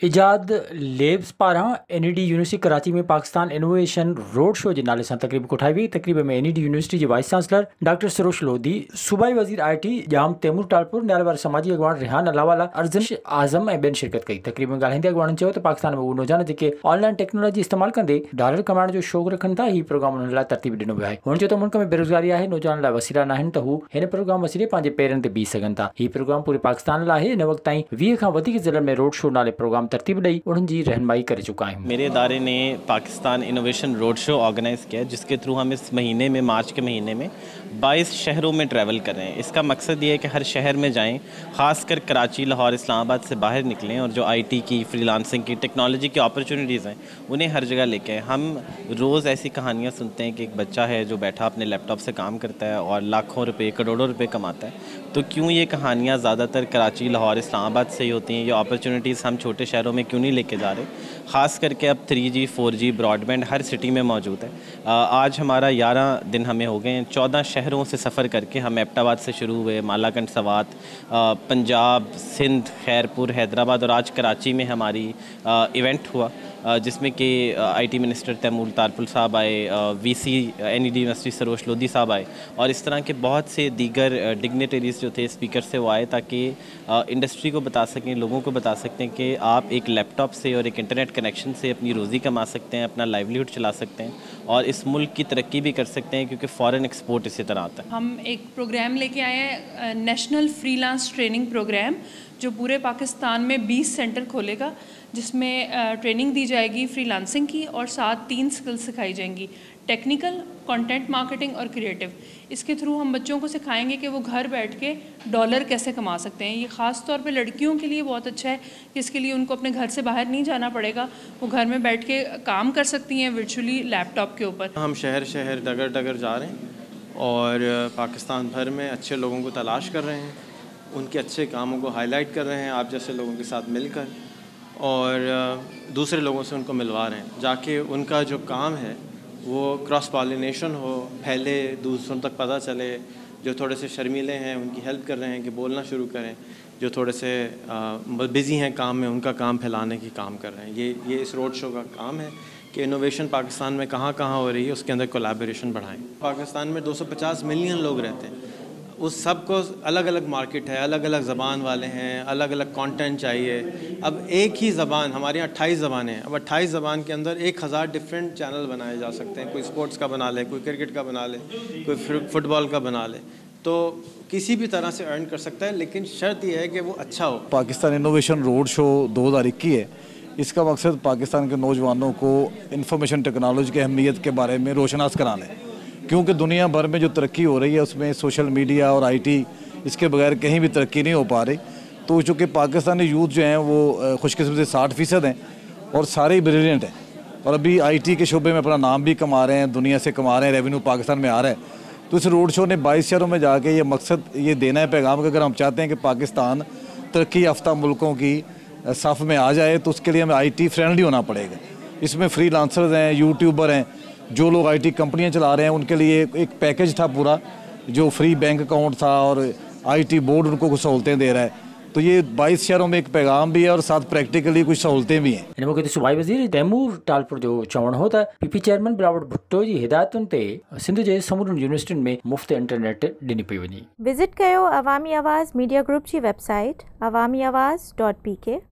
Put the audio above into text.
इजाद लेब्स पारां NED university Karachi में पाकिस्तान इनोवेशन रोड शो के नाले से तकरीब कोठाई हुई। तकरीब में NED यूनिवर्सिटी के vice chancellor doctor Sarosh Lodhi, सूबाई वजीर IT जाम तैमूर टालपुर, नालवार समाजी अगवान रिहान अलावाला, अर्जन आजम ऐं बेन शिरकत कई। तकरीब में ॻाल्हाईंदे अगवान चयो त पाकिस्तान में उहे नौजवान जेके ऑनलाइन टेक्नोलॉजी इस्तेमाल कंदे डॉलर कमाइण जो शौक़ रखनि था, ही प्रोग्राम उन्हनि लाइ तरतीब ॾिनो वियो आहे। हुन चयो त मुल्क में बेरोज़गारी आहे, नौजवान लाइ वसीला न आहिनि त हू हिन प्रोग्राम वसीले पंहिंजे पेरनि ते बीह सघनि था। ही प्रोग्राम पूरे पाकिस्तान लाइ आहे। इन वक़्त ताईं 20 खां वधीक ज़िलनि में रोड शो नाले प्रोग्राम तरतीब ॾेई उन्हनि जी रहनुमाई कर चुका आहियूं। मेरे इदारे ने Pakistan innovation road show organise किया, जिसके थ्रू हम इस महीने में, मार्च के महीने में 22 शहरों में ट्रैवल कर रहे हैं। इसका मकसद ये है कि हर शहर में जाएं, ख़ासकर कराची, लाहौर, इस्लामाबाद से बाहर निकलें और जो IT की, फ्रीलांसिंग की, टेक्नोलॉजी की अपॉर्चुनिटीज़ हैं उन्हें हर जगह लेके आएँ। हम रोज़ ऐसी कहानियाँ सुनते हैं कि एक बच्चा है जो बैठा अपने लैपटॉप से काम करता है और लाखों रुपए, करोड़ों रुपए कमाता है। तो क्यों ये कहानियाँ ज़्यादातर कराची, लाहौर, इस्लामाबाद से ही होती हैं? ये अपॉर्चुनिटीज़ हम छोटे शहरों में क्यों नहीं लेके जा रहे? ख़ास करके अब 3G 4G ब्रॉडबैंड हर सिटी में मौजूद है। आज हमारा 11 दिन हमें हो गए हैं। 14 शहरों से सफ़र करके हम एबटाबाद से शुरू हुए, मालाकंड, सवात, पंजाब, सिंध, खैरपुर, हैदराबाद और आज कराची में हमारी इवेंट हुआ, जिसमें कि IT मिनिस्टर तैमूर तारपुल साहब आए, VC NED university Sarosh Lodhi साहब आए और इस तरह के बहुत से दीगर डिग्नेटरीज़ जो थे स्पीकर से वो आए, ताकि इंडस्ट्री को बता सकें, लोगों को बता सकते हैं कि आप एक लैपटॉप से और एक इंटरनेट कनेक्शन से अपनी रोज़ी कमा सकते हैं, अपना लाइवलीहुड चला सकते हैं और इस मुल्क की तरक्की भी कर सकते हैं, क्योंकि फ़ॉरेन एक्सपोर्ट इसी तरह आता है। हम एक प्रोग्राम लेके आए हैं, नेशनल फ्रीलांस ट्रेनिंग प्रोग्राम, जो पूरे पाकिस्तान में 20 सेंटर खोलेगा, जिसमें ट्रेनिंग दी जाएगी फ्रीलांसिंग की और साथ 3 स्किल्स सिखाई जाएंगी, टेक्निकल, कंटेंट मार्केटिंग और क्रिएटिव। इसके थ्रू हम बच्चों को सिखाएंगे कि वो घर बैठ के डॉलर कैसे कमा सकते हैं। ये ख़ास तौर पे लड़कियों के लिए बहुत अच्छा है, इसके लिए उनको अपने घर से बाहर नहीं जाना पड़ेगा, वो घर में बैठ के काम कर सकती हैं वर्चुअली लैपटॉप के ऊपर। हम शहर शहर डगर डगर जा रहे हैं और पाकिस्तान भर में अच्छे लोगों को तलाश कर रहे हैं, उनके अच्छे कामों को हाईलाइट कर रहे हैं आप जैसे लोगों के साथ मिलकर, और दूसरे लोगों से उनको मिलवा रहे हैं, जाके उनका जो काम है वो क्रॉस पॉलिनेशन हो, फैले, दूसरों तक पता चले। जो थोड़े से शर्मीले हैं उनकी हेल्प कर रहे हैं कि बोलना शुरू करें, जो थोड़े से बिज़ी हैं काम में उनका काम फैलाने की काम कर रहे हैं। ये इस रोड शो का काम है कि इनोवेशन पाकिस्तान में कहाँ कहाँ हो रही है उसके अंदर कोलैबोरेशन बढ़ाएं। पाकिस्तान में 250 मिलियन लोग रहते हैं, उस सब को अलग अलग मार्केट है, अलग अलग ज़बान वाले हैं, अलग अलग कंटेंट चाहिए। अब एक ही ज़बान, हमारे यहाँ 28 ज़बानें हैं, अब 28 ज़बान के अंदर 1000 डिफरेंट चैनल बनाए जा सकते हैं। कोई स्पोर्ट्स का बना ले, कोई क्रिकेट का बना ले, कोई फुटबॉल का बना ले, तो किसी भी तरह से अर्न कर सकता है, लेकिन शर्त यह है कि वो अच्छा हो। पाकिस्तान इनोवेशन रोड शो 2021 है। इसका मकसद पाकिस्तान के नौजवानों को इंफॉर्मेशन टेक्नोलॉजी की अहमियत के बारे में रोशनास कराना है, क्योंकि दुनिया भर में जो तरक्की हो रही है उसमें सोशल मीडिया और IT इसके बगैर कहीं भी तरक्की नहीं हो पा रही। तो चूँकि पाकिस्तानी यूथ जो हैं वो खुशकिस्मत से 60% हैं और सारे ही ब्रिलियंट हैं और अभी IT के शोबे में अपना नाम भी कमा रहे हैं, दुनिया से कमा रहे हैं, रेवेन्यू पाकिस्तान में आ रहा है। तो इस रोड शो ने 22 शहरों में जाके ये मकसद ये देना है पैगाम कि अगर हम चाहते हैं कि पाकिस्तान तरक्की याफ्ता मुल्कों की सफ़ में आ जाए तो उसके लिए हमें IT फ्रेंडली होना पड़ेगा। इसमें फ्रीलांसर्स हैं, यूट्यूबर हैं, जो लोग IT कंपनियां चला रहे हैं उनके लिए एक पैकेज था पूरा, जो फ्री बैंक अकाउंट था और IT बोर्ड उनको कुछ सहूलतें दे रहा है। तो ये 22 शहरों में एक पैगाम भी है और साथ प्रैक्टिकली कुछ सहूलतें भी हैं। इन मौके ते सूबाई वज़ीर तैमूर टालपुर जो चवण हो त PP चेयरमैन बिलावल भुट्टो जी हिदायतुनि ते सिंध जे समूरनि यूनिवर्सिटियुनि में मुफ़्त इंटरनेट ॾिनी पई वञे। विज़िट कयो अवामी आवाज़ मीडिया ग्रुप जी वेबसाइट awamiawaz.pk।